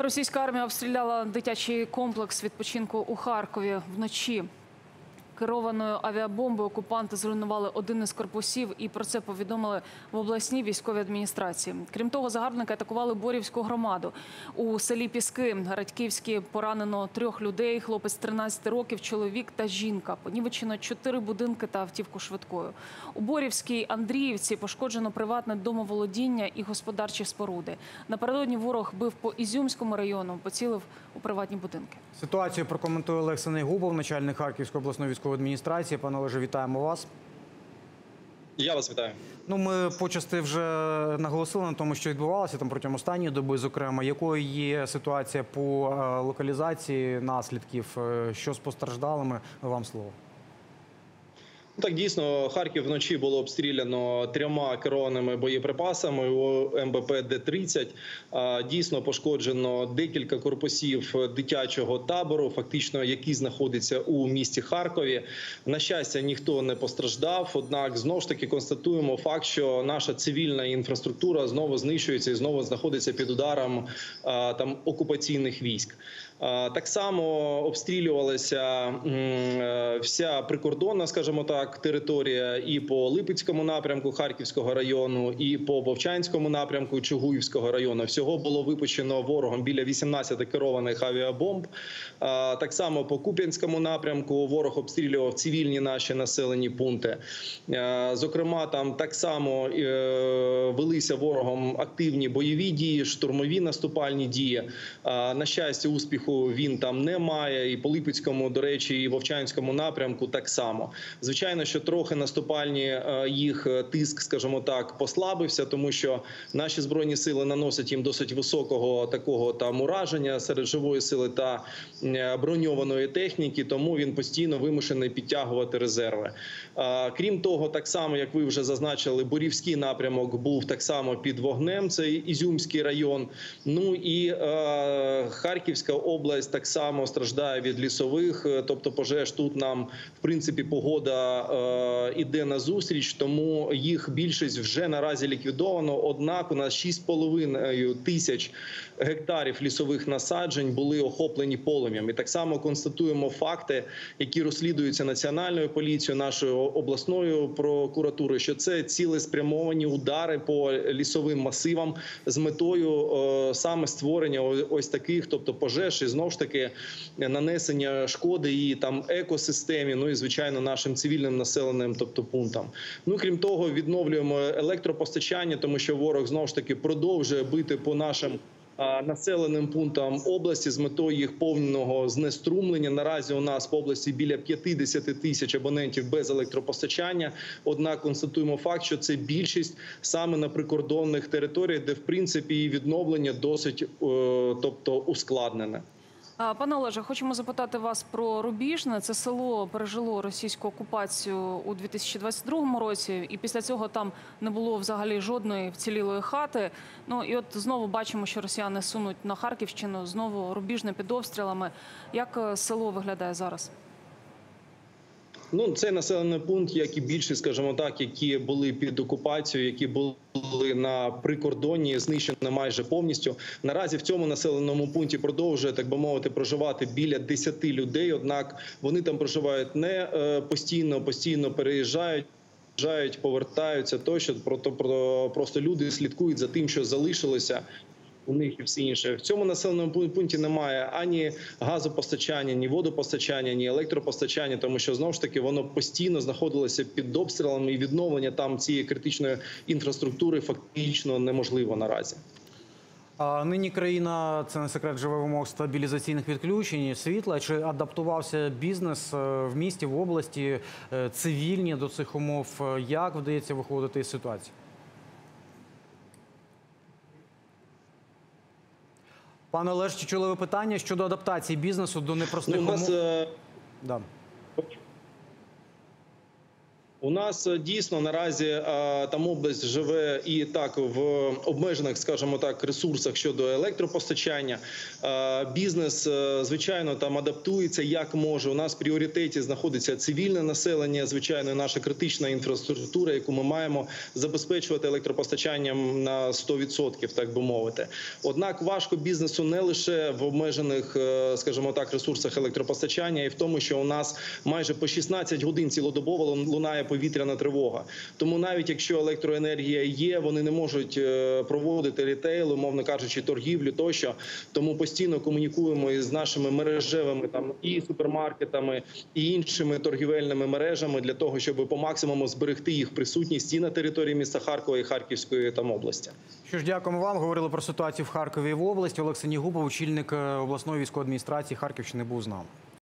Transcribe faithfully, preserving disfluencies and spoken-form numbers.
Російська армія обстріляла дитячий комплекс відпочинку у Харкові вночі. Керованою авіабомбою окупанти зруйнували один із корпусів, і про це повідомили в обласній військовій адміністрації. Крім того, загарбники атакували Борівську громаду. У селі Піски Радьківські поранено трьох людей: хлопець тринадцяти років, чоловік та жінка. Понівечено чотири будинки та автівку швидкою. У Борівській Андріївці пошкоджено приватне домоволодіння і господарчі споруди. Напередодні ворог бив по Ізюмському району, поцілив у приватні будинки. Ситуацію прокоментує Олег Синегубов, начальник Харківської обласної військової адміністрації. Пане Олеже, вітаємо вас. Я вас вітаю. Ну, ми почасти вже наголосили на тому, що відбувалося там протягом останньої доби, зокрема. Якою є ситуація по локалізації наслідків? Що з постраждалими? Вам слово. Так, дійсно, Харків вночі було обстріляно трьома керованими боєприпасами у ем бе пе Д тридцять. Дійсно, пошкоджено декілька корпусів дитячого табору, фактично, який знаходиться у місті Харкові. На щастя, ніхто не постраждав, однак, знову ж таки, констатуємо факт, що наша цивільна інфраструктура знову знищується і знову знаходиться під ударом там окупаційних військ. Так само обстрілювалася вся прикордонна, скажімо так, територія і по Липецькому напрямку Харківського району, і по Вовчанському напрямку Чугуївського району. Всього було випущено ворогом біля вісімнадцяти керованих авіабомб. Так само по Куп'янському напрямку ворог обстрілював цивільні наші населені пункти. Зокрема, там так само велися ворогом активні бойові дії, штурмові наступальні дії. На щастя, успіху він там не має, і по Липецькому, до речі, і Вовчанському напрямку так само. Звичайно, що трохи наступальні їх тиск, скажімо так, послабився, тому що наші Збройні сили наносять їм досить високого такого там ураження серед живої сили та броньованої техніки, тому він постійно вимушений підтягувати резерви. Крім того, так само, як ви вже зазначили, Борівський напрямок був так само під вогнем, це Ізюмський район. Ну і е, Харківська область так само страждає від лісових, тобто пожеж. Тут нам, в принципі, погода е, іде на зустріч, тому їх більшість вже наразі ліквідовано. Однак у нас шість з половиною тисяч гектарів лісових насаджень були охоплені полум'ям. І так само констатуємо факти, які розслідуються Національною поліцією, нашою обласною прокуратурою, що це цілеспрямовані удари по лісовим масивам з метою е, саме створення ось таких, тобто пожеж, і знову ж таки нанесення шкоди і там екосистемі, ну і звичайно нашим цивільним населеним, тобто пунктам. Ну крім того, відновлюємо електропостачання, тому що ворог знову ж таки продовжує бити по нашим населеним пунктам області з метою їх повного знеструмлення. Наразі у нас по області біля п'ятдесят тисяч абонентів без електропостачання. Однак констатуємо факт, що це більшість саме на прикордонних територіях, де в принципі відновлення досить, тобто, ускладнене. Пане Олеже, хочемо запитати вас про Рубіжне. Це село пережило російську окупацію у дві тисячі двадцять другому році, і після цього там не було взагалі жодної вцілілої хати. Ну і от знову бачимо, що росіяни сунуть на Харківщину, знову Рубіжне під обстрілами. Як село виглядає зараз? Ну, цей населений пункт, як і більшість, скажімо так, які були під окупацією, які були на прикордонні, знищено майже повністю. Наразі в цьому населеному пункті продовжує, так би мовити, проживати біля десяти людей, однак вони там проживають не постійно, постійно переїжджають, повертаються тощо, просто люди слідкують за тим, що залишилося у них і все інше. В цьому населеному пункті немає ані газопостачання, ні водопостачання, ні електропостачання, тому що, знову ж таки, воно постійно знаходилося під обстрілами, і відновлення там цієї критичної інфраструктури фактично неможливо наразі. А нині країна, це не секрет, живе в умовах стабілізаційних відключень світла. Чи адаптувався бізнес в місті, в області, цивільні до цих умов? Як вдається виходити із ситуації? Пане Олеж, чи чули ви питання щодо адаптації бізнесу до непростих ну, умов? Нас... Да. У нас е, дійсно наразі е, там область живе і так в обмежених, скажімо так, ресурсах щодо електропостачання. Е, Бізнес, е, звичайно, там адаптується як може. У нас в пріоритеті знаходиться цивільне населення, звичайно, і наша критична інфраструктура, яку ми маємо забезпечувати електропостачанням на сто відсотків, так би мовити. Однак важко бізнесу не лише в обмежених, е, скажімо так, ресурсах електропостачання, і в тому, що у нас майже по шістнадцять годин цілодобово лунає повітряна тривога. Тому навіть якщо електроенергія є, вони не можуть проводити рітейл, умовно кажучи, торгівлю тощо. Тому постійно комунікуємо із нашими мережевими там і супермаркетами, і іншими торгівельними мережами для того, щоб по максимуму зберегти їх присутність і на території міста Харкова і Харківської там області. Що ж, дякуємо вам. Говорили про ситуацію в Харкові і в області. Олег Синігубов, очільник обласної військової адміністрації Харківщини, був з нами.